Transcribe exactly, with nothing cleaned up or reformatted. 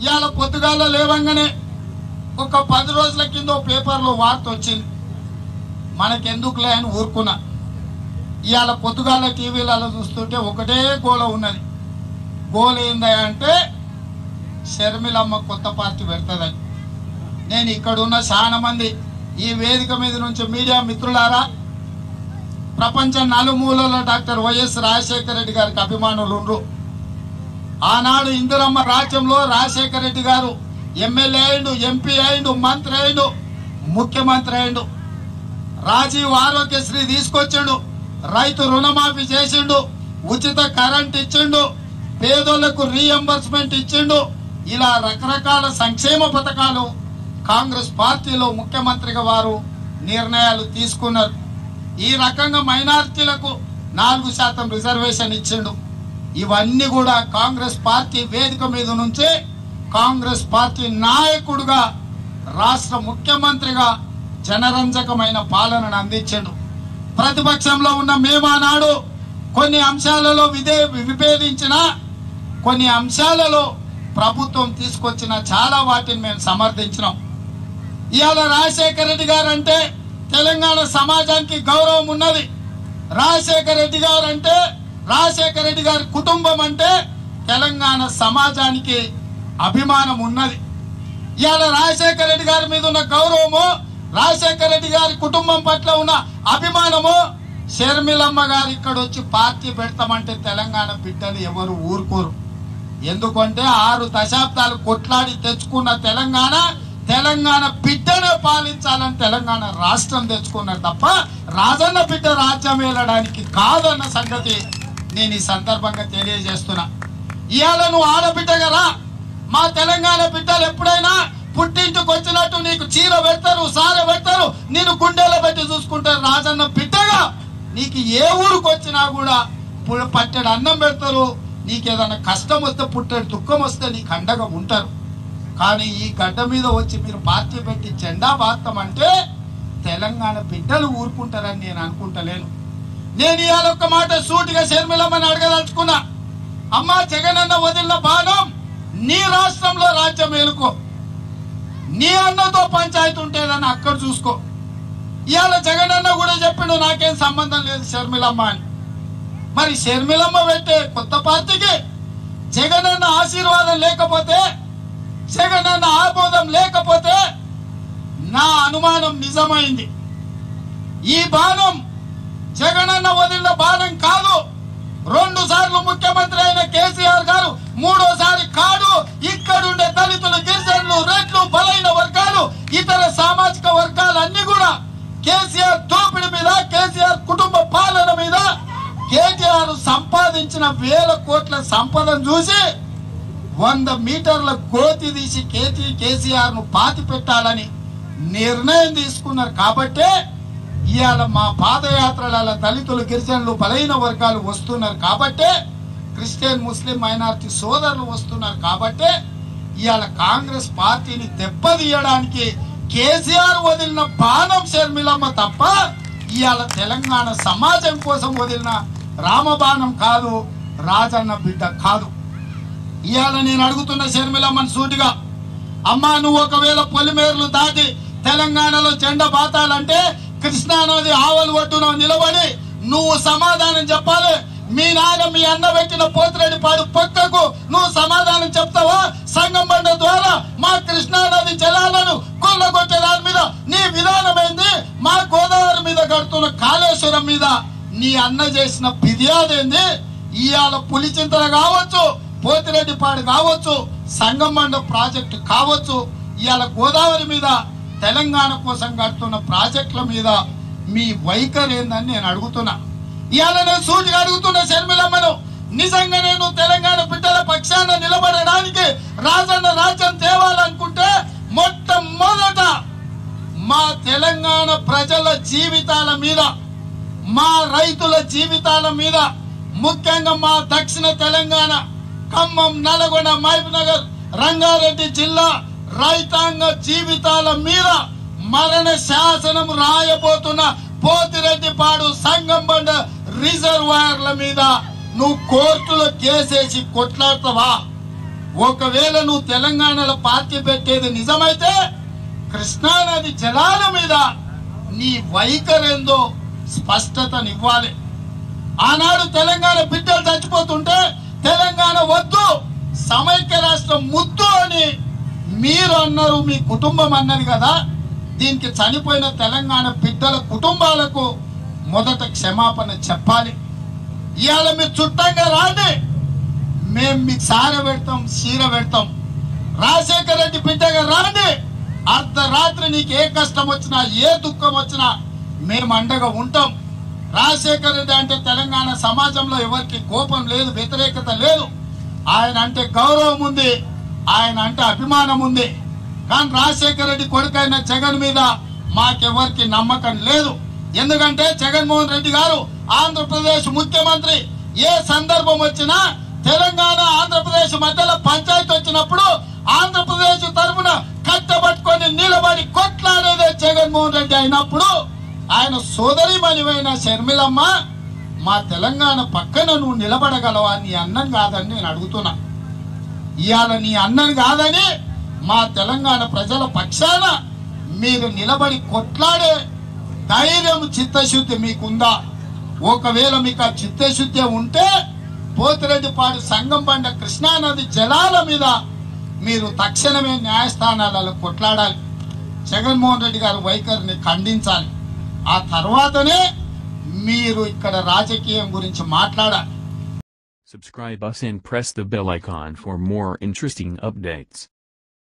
ఇవాళ పొద్దుగాల లేవంగానే ఒక పది రోజుల కింద పేపర్లో వార్త వచ్చింది. మనకెందుకులే అని ఊరుకున్నా. ఇవాళ పొద్దుగాల టీవీలలో చూస్తుంటే ఒకటే గోల ఉన్నది. గోల ఏందా అంటే షర్మిలమ్మ కొత్త పార్టీ పెడుతుందని. నేను ఇక్కడున్న చాలా మంది ఈ వేదిక మీద నుంచి మీడియా మిత్రులారా, ప్రపంచ నలుమూలలో డాక్టర్ వైఎస్ రాజశేఖర రెడ్డి గారికి అభిమానులు ఉండ్రు. ఆనాడు ఇందిరమ్మ రాజ్యంలో రాజశేఖర రెడ్డి గారు ఎమ్మెల్యే అయిండు, ఎంపీ అయిండు, మంత్రి అయిండు, ముఖ్యమంత్రి అయిండు. రాజీవ్ ఆరోగ్యశ్రీ తీసుకొచ్చిండు, రైతు రుణమాఫీ చేసిండు, ఉచిత కరెంట్ ఇచ్చిండు, పేదోళ్లకు రీఎంబర్స్మెంట్ ఇచ్చిండు. ఇలా రకరకాల సంక్షేమ పథకాలు కాంగ్రెస్ పార్టీలో ముఖ్యమంత్రిగా వారు నిర్ణయాలు తీసుకున్నారు. ఈ రకంగా మైనారిటీలకు నాలుగు శాతం రిజర్వేషన్ ఇచ్చిండు. ఇవన్నీ కూడా కాంగ్రెస్ పార్టీ వేదిక మీద నుంచే కాంగ్రెస్ పార్టీ నాయకుడుగా రాష్ట్ర ముఖ్యమంత్రిగా జనరంజకమైన పాలనను అందించాడు. ప్రతిపక్షంలో ఉన్న మేమానాడు కొన్ని అంశాలలో విదే విభేదించిన కొన్ని అంశాలలో ప్రభుత్వం తీసుకొచ్చిన చాలా వాటిని మేము సమర్థించినాం. ఇవాళ రాజశేఖర రెడ్డి గారు అంటే తెలంగాణ సమాజానికి గౌరవం ఉన్నది. రాజశేఖర రెడ్డి గారు అంటే రాజశేఖర రెడ్డి గారి కుటుంబం అంటే తెలంగాణ సమాజానికి అభిమానం ఉన్నది. ఇవాళ రాజశేఖర రెడ్డి గారి మీద ఉన్న గౌరవము, రాజశేఖర రెడ్డి గారి కుటుంబం పట్ల ఉన్న అభిమానము, షర్మిలమ్మ గారు ఇక్కడ వచ్చి పార్టీ పెడతామంటే తెలంగాణ బిడ్డలు ఎవరు ఊరుకోరు. ఎందుకంటే ఆరు దశాబ్దాలు కొట్లాడి తెచ్చుకున్న తెలంగాణ తెలంగాణ బిడ్డను పాలించాలని తెలంగాణ రాష్ట్రం తెచ్చుకున్నారు తప్ప రాజన్న బిడ్డ రాజ్యం వెళ్ళడానికి కాదన్న సంగతి నేను ఈ సందర్భంగా తెలియజేస్తున్నా. ఇవాళ నువ్వు ఆడబిడ్డగా రా, మా తెలంగాణ బిడ్డలు ఎప్పుడైనా పుట్టింటికి వచ్చినట్టు నీకు చీర పెడతారు, సార పెడతారు, నేను గుండెలో పెట్టి చూసుకుంటారు. రాజన్న బిడ్డగా నీకు ఏ ఊరికి వచ్చినా కూడా పట్టెడు అన్నం పెడతారు. నీకు ఏదైనా కష్టం వస్తే పుట్టేడు దుఃఖం వస్తే నీకు అండగా ఉంటారు. కానీ ఈ గడ్డ మీద వచ్చి మీరు పార్టీ పెట్టి జెండా బాస్తామంటే తెలంగాణ బిడ్డలు ఊరుకుంటారని నేను అనుకుంటలేను. నేను ఇవాళ ఒక్క మాట సూటిగా షర్మిలమ్మని అడగదలుచుకున్నా. అమ్మా, జగనన్న వదిలిన బాణం నీ రాష్ట్రంలో రాజ్యం ఏలుకో, నీ అన్నతో పంచాయతీ ఉంటేదని అక్కడ చూసుకో. ఇవాళ జగనన్న కూడా చెప్పిండు నాకేం సంబంధం లేదు షర్మిలమ్మ అని. మరి షర్మిలమ్మ పెట్టే కొత్త పార్టీకి జగనన్న ఆశీర్వాదం లేకపోతే, జగనన్న ఆమోదం లేకపోతే నా అనుమానం నిజమైంది. ఈ బాణం జగనన్న వదిలిన బాణం కాదు. రెండు సార్లు ముఖ్యమంత్రి అయిన కేసీఆర్ గారు మూడోసారి కాడు. ఇక్కడుండే దళితులు, గిరిజనులు, రెడ్లు, బలైన వర్గాలు, ఇతర సామాజిక వర్గాలన్నీ కూడా కేసీఆర్ దోపిడి మీద, కేసీఆర్ కుటుంబ పాలన మీద, కేటీఆర్ సంపాదించిన వేల కోట్ల సంపదను చూసి వంద మీటర్ల గోతి తీసి కేటీ కేసీఆర్ ను పాతి పెట్టాలని నిర్ణయం తీసుకున్నారు. కాబట్టే ఇవాళ మా పాదయాత్రల దళితులు, గిరిజనులు, బలైన వర్గాలు వస్తున్నారు. కాబట్టే క్రిస్టియన్, ముస్లిం మైనారిటీ సోదరులు వస్తున్నారు. కాబట్టే ఇవాళ కాంగ్రెస్ పార్టీని దెబ్బతీయడానికి కేసీఆర్ వదిలిన బాణం షర్మిలమ్మ తప్ప ఇవాళ తెలంగాణ సమాజం కోసం వదిలిన రామబాణం కాదు, రాజన్న బిడ్డ కాదు. ఇవాళ నేను అడుగుతున్న షర్మిలమ్మని సూటిగా, అమ్మా నువ్వు ఒకవేళ పొలిమేర్లు దాటి తెలంగాణలో జెండా బాతాలంటే కృష్ణానది ఆవలి ఒడ్డున నిలబడి నువ్వు సమాధానం చెప్పాలి. మీ నాన్న మీ అన్న పెట్టిన పోతిరెడ్డిపాడు పక్కకు నువ్వు సమాధానం చెప్తావా? సంగం బండ ద్వారా మా కృష్ణానది జలాలను కొల్లగొట్టే దాని మీద నీ విధానం ఏంది? మా గోదావరి మీద కడుతున్న కాళేశ్వరం మీద నీ అన్న చేసిన ఫిర్యాదు ఏంది? ఇవాళ పులిచింతల కావచ్చు, పోతిరెడ్డిపాడు కావచ్చు, సంగం బండ ప్రాజెక్టు కావచ్చు, ఇవాళ గోదావరి మీద తెలంగాణ కోసం కడుతున్న ప్రాజెక్టుల మీద మీ వైఖరి ఏందని నేను అడుగుతున్నా. ఇవాళ నేను సూటిగా అడుగుతున్న షర్మిలమ్మను, నిజంగా నేను తెలంగాణ బిడ్డల పక్షాన నిలబడడానికి రాజన్న రాజ్యం తేవాలనుకుంటే మొట్టమొదట మా తెలంగాణ ప్రజల జీవితాల మీద, మా రైతుల జీవితాల మీద, ముఖ్యంగా మా దక్షిణ తెలంగాణ ఖమ్మం, నల్గొండ, మహబూబ్ నగర్, రంగారెడ్డి జిల్లా రైతాంగ జీవితాల మీద మరణ శాసనం రాయబోతున్న పోతిరెడ్డిపాడు, సంగం బండ రిజర్వాయర్ల మీద నువ్వు కోర్టులో కేసేసి కొట్లాడతావా? ఒకవేళ నువ్వు తెలంగాణలో పార్టీ పెట్టేది నిజమైతే కృష్ణానది జలాల మీద నీ వైఖరేందో స్పష్టతనివ్వాలి. ఆనాడు తెలంగాణ బిడ్డలు చచ్చిపోతుంటే తెలంగాణ వద్దు, సమైక్య రాష్ట్రం ముద్దు అని మీరు అన్నారు, మీ కుటుంబం అన్నది కదా. దీనికి చనిపోయిన తెలంగాణ బిడ్డల కుటుంబాలకు మొదట క్షమాపణ చెప్పాలి. ఇవాళ మీరు చుట్టంగా రాండి, మేము మీకు సార పెడతాం, చీర పెడతాం. రాజశేఖర రెడ్డి బిడ్డగా రాండి, అర్ధరాత్రి నీకు ఏ కష్టం వచ్చినా ఏ దుఃఖం వచ్చినా మేము అండగా ఉంటాం. రాజశేఖర రెడ్డి అంటే తెలంగాణ సమాజంలో ఎవరికి కోపం లేదు, వ్యతిరేకత లేదు. ఆయన అంటే గౌరవం ఉంది, ఆయన అంటే అభిమానం ఉంది. కానీ రాజశేఖర రెడ్డి కొడుకైన జగన్ మీద మాకెవరికి నమ్మకం లేదు. ఎందుకంటే జగన్మోహన్ రెడ్డి గారు ఆంధ్రప్రదేశ్ ముఖ్యమంత్రి. ఏ సందర్భం వచ్చినా తెలంగాణ ఆంధ్రప్రదేశ్ మధ్యలో పంచాయతీ వచ్చినప్పుడు ఆంధ్రప్రదేశ్ తరఫున కట్టబట్టుకొని నిలబడి కొట్లాడేదే జగన్మోహన్ రెడ్డి అయినప్పుడు ఆయన సోదరి మనివైన షర్మిలమ్మ మా తెలంగాణ పక్కన నువ్వు నిలబడగలవా? నీ అన్నం కాదని నేను అడుగుతున్నా. ఇవాళ నీ అన్నం కాదని మా తెలంగాణ ప్రజల పక్షాన మీరు నిలబడి కొట్లాడే ధైర్యం, చిత్తశుద్ధి మీకుందా? ఒకవేళ మీకు ఆ చిత్తశుద్ధి ఉంటే పోతిరెడ్డిపాడు సంగంబండ కృష్ణానది జలాల మీద మీరు తక్షణమే న్యాయస్థానాలలో కొట్లాడాలి. జగన్మోహన్ రెడ్డి గారి వైఖరిని ఖండించాలి. ఆ తర్వాతనే మీరు ఇక్కడ రాజకీయం గురించి మాట్లాడాలి. Subscribe us and press the bell icon for more interesting updates.